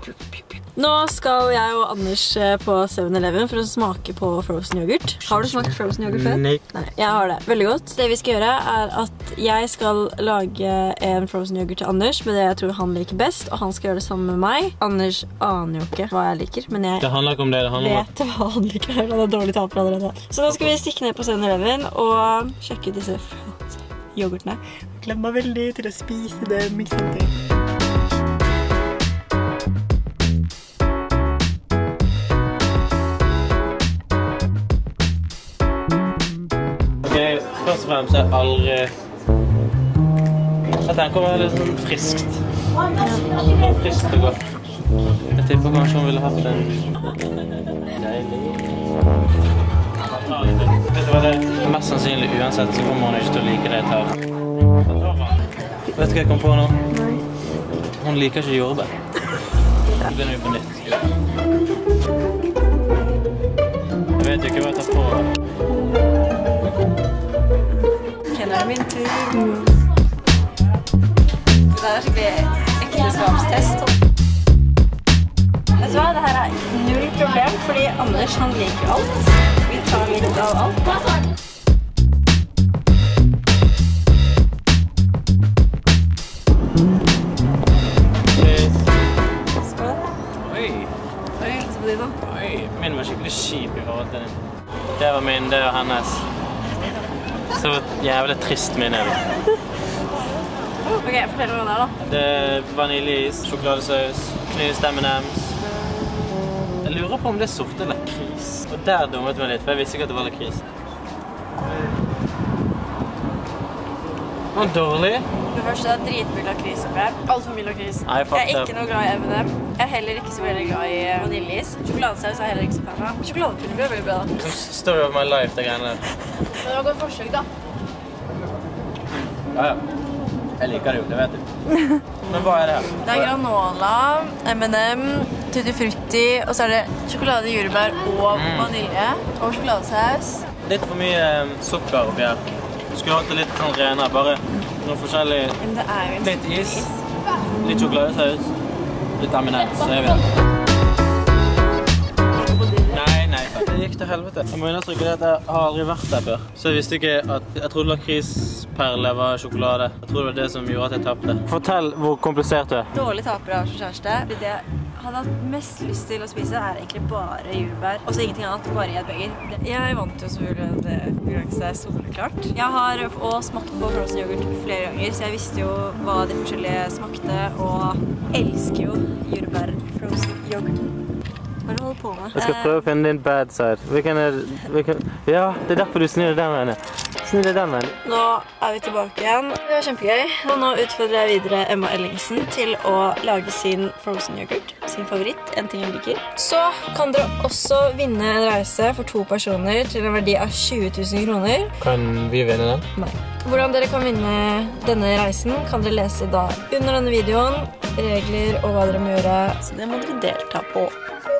Nå skal jeg og Anders på 7-Eleven for å smake på frozen yoghurt. Har du smakt frozen yoghurt før? Nei. Nei, jeg har det. Veldig godt. Det vi skal gjøre er at jeg skal lage en frozen yoghurt til Anders med det jeg tror han liker best, og han skal gjøre det sammen med meg. Anders aner jo ikke hva jeg liker, men jeg Det handler ikke om det, det handler om vet hva han liker. Han er dårlig taper allerede. Så nå skal vi stikke ned på 7-Eleven og sjekke ut disse yoghurtene. Jeg gleder meg veldig til å spise dem, ikke sant? Først og fremst er aldri... Jeg tenker å være litt sånn friskt. Friskt og godt. Jeg tipper kanskje hun ville hatt en... Deilig. Vet du hva det er? Mest sannsynlig uansett så kommer hun ikke til å like det jeg tar. Vet du hva jeg kom på nå? Hun liker ikke jordbær. Så begynner vi på nytt. Jeg vet ikke hva jeg tar på. Det er min tur. Det er skikkelig ekteskapstest. Vet du hva, det her er null problem, fordi Anders han liker alt. Vi tar litt av alt. Skål. Oi. Oi, se på de da. Oi, min var skikkelig kjip i forhold til den. Det var min, det var hennes. Så jævlig trist min er det. Ok, fortell meg hva det er da. Det er vaniljeis, sjokoladesaus, knust M&M's. Jeg lurer på om det er sort eller lakris. Og der dummet meg litt, for jeg visste ikke at det var lakris. Det var dårlig. Det første er dritmye lakris oppi her. Alt for mye lakris. Nei, jeg er ikke noe glad i M&M. Jeg er heller ikke så veldig glad i vaniljeis. Sjokoladesaus er jeg heller ikke så fan av. Sjokoladepudding er veldig bra da. Story of my life, det greiene der. Det var et godt forsøk da. Ja, ja. Jeg liker det jo, det vet du. Men hva er det her? Det er granola, M&M, tutti frutti, og så er det sjokolade, jordbær og vanilje. Og sjokoladesaus. Litt for mye sukker oppi her. Du skulle hatt det litt sånn renere, bare noe forskjellig. Men det er jo en litt is, litt sjokoladesaus, litt M&M, så er vi der. Nei, det gikk til helvete. Jeg må understryke at jeg har aldri vært der før. Så jeg visste ikke at jeg trodde lakrisperle var sjokolade. Jeg trodde det var det som gjorde at jeg tappte. Fortell hvor komplisert du er. Dårlig taper av som kjæreste. Det jeg hadde hatt mest lyst til å spise er egentlig bare jordbær. Og så ingenting annet, bare i et beger. Jeg vant jo selvfølgelig at det konkurranse er soleklart. Jeg har også smakt på frozen yoghurt flere ganger, så jeg visste jo hva de forskjellige smakte, og elsker jo jordbær frozen yoghurt. Hva er det du holder på med? Jeg skal prøve å finne din bad side. Ja, det er derfor du snur den veien. Snur den veien. Nå er vi tilbake igjen. Det var kjempegøy. Og nå utfordrer jeg videre Emma Ellingsen til å lage sin frozen yoghurt. Sin favoritt, en ting jeg liker. Så kan dere også vinne en reise for 2 personer til en verdi av 20 000 kroner. Kan vi vinne den? Nei. Hvordan dere kan vinne denne reisen kan dere lese da under denne videoen. Regler og hva dere må gjøre. Så det må dere delta på.